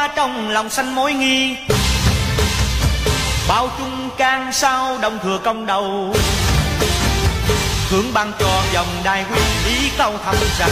qua trong lòng xanh mối nghi. Bao trung can sao đồng thừa công đầu, thưởng ban cho dòng đài quy ý câu thầm rằng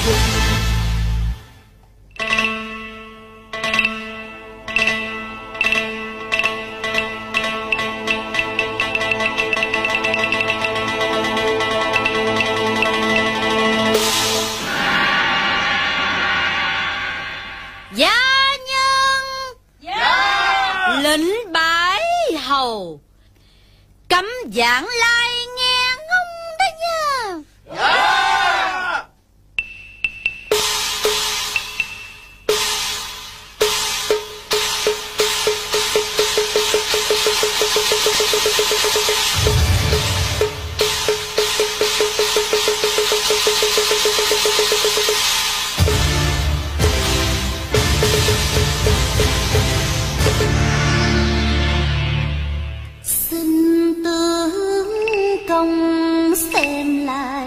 gia nhân. Dạ. Lĩnh bãi hầu cấm giảng lai nghe ngông đó nha. Dạ. Xin tướng công xem lại